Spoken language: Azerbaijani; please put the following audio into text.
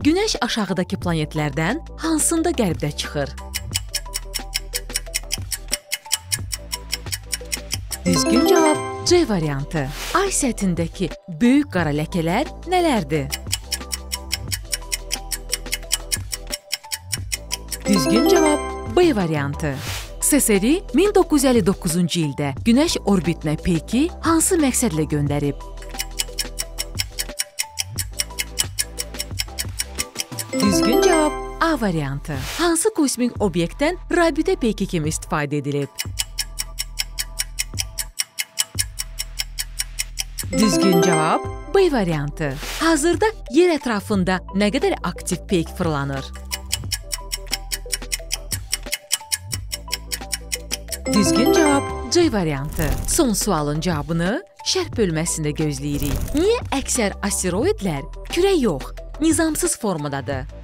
Günəş aşağıdakı planetlərdən hansında qərbdə çıxır? Düzgün cavab C variantı. Ay səthindəki böyük qara ləkələr nələrdir? Düzgün cavab B variantı. SSRİ 1959-cu ildə Günəş orbitinə peyki hansı məqsədlə göndərib? Düzgün cavab A variantı. Hansı kosmik obyektdən rabitə peyki kimi istifadə edilib? Düzgün cavab B variantı. Hazırda yer ətrafında nə qədər aktiv peyk fırlanır? Düzgün cavab C variantı. Son sualın cavabını şərh bölməsində gözləyirik. Niyə əksər asteroidlər kürə yox, nizamsız formadadır?